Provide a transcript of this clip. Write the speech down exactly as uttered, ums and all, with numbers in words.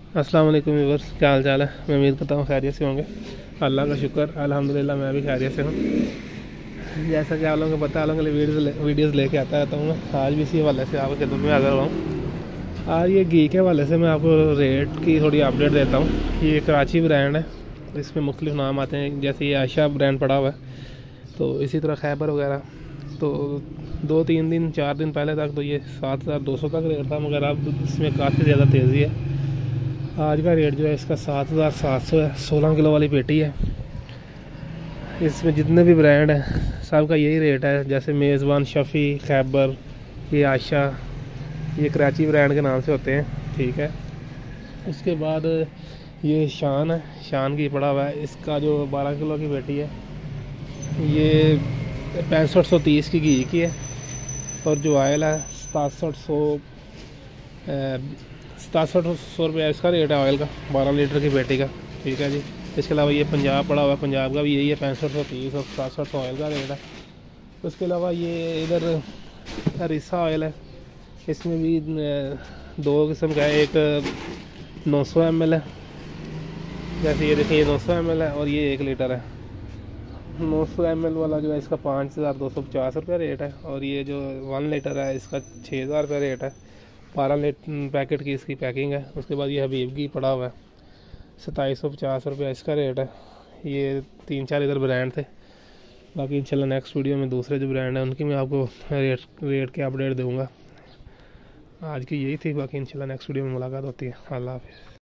अस्सलाम वालेकुम व्यूअर्स, क्या हाल चाल है। मैं उम्मीद करता हूँ खैरियत से होंगे। अल्लाह का शुक्र, अल्हम्दुलिल्लाह मैं भी खैरियत से हूँ। जैसा कि आप लोगों को पता है, आप लोगों के लिए वीडियोज़ वीडियोज़ लेके आता रहता हूँ मैं। आज भी इसी हवाले से आपके खिदमत में हाज़िर हुआ हूँ। आज ये घी के हवाले से मैं आपको रेट की थोड़ी अपडेट देता हूँ। ये कराची ब्रांड है, इसमें मुख्तलिफ नाम आते हैं। जैसे ये आयशा ब्रांड पड़ा हुआ है, तो इसी तरह खैबर वगैरह। तो दो तीन दिन चार दिन पहले तक तो ये सात हज़ार दो सौ तक रेट था, मगर अब इसमें काफ़ी ज़्यादा तेज़ी है। आज का रेट जो है इसका सात हज़ार सात सौ है। सोलह किलो वाली पेटी है। इसमें जितने भी ब्रांड हैं सब का यही रेट है। जैसे मेज़बान, शफ़ी, खैबर, ये आयशा, ये कराची ब्रांड के नाम से होते हैं, ठीक है। उसके बाद ये शान है, शान की पड़ा हुआ है। इसका जो बारह किलो की पेटी है ये पैंसठ सौ तीस की घी की है। और जो ऑयल है सतासठ सौ सतासठ सौ रुपया इसका रेट है ऑयल का, बारह लीटर की पेटी का, ठीक है जी। इसके अलावा ये पंजाब पड़ा हुआ है, पंजाब का भी यही है, पैंसठ सौ तीस और सतासठ सौ ऑयल का रेट है। उसके अलावा ये इधर अरीसा ऑयल है, इसमें भी दो किस्म का है। एक नौ सौ एम एल है, जैसे ये देखिए, ये नौ सौ एम एल है और ये एक लीटर है। नौ सौ एम एल वाला जो है इसका पाँच हज़ार दो सौ पचास रुपया रेट है। और ये जो वन लीटर है इसका छः हज़ार रुपया रेट है। बारह लीटर पैकेट की इसकी पैकिंग है। उसके बाद ये हबीब की पड़ा हुआ है, सताईस सौ पचास रुपया इसका रेट है। ये तीन चार इधर ब्रांड थे। बाकी इंशाल्लाह नेक्स्ट वीडियो में दूसरे जो ब्रांड हैं उनकी मैं आपको रेट रेट के अपडेट दूँगा। आज की यही थी, बाकी इंशाल्लाह नेक्स्ट वीडियो में मुलाकात होती है। अल्लाह हाफ़िज़।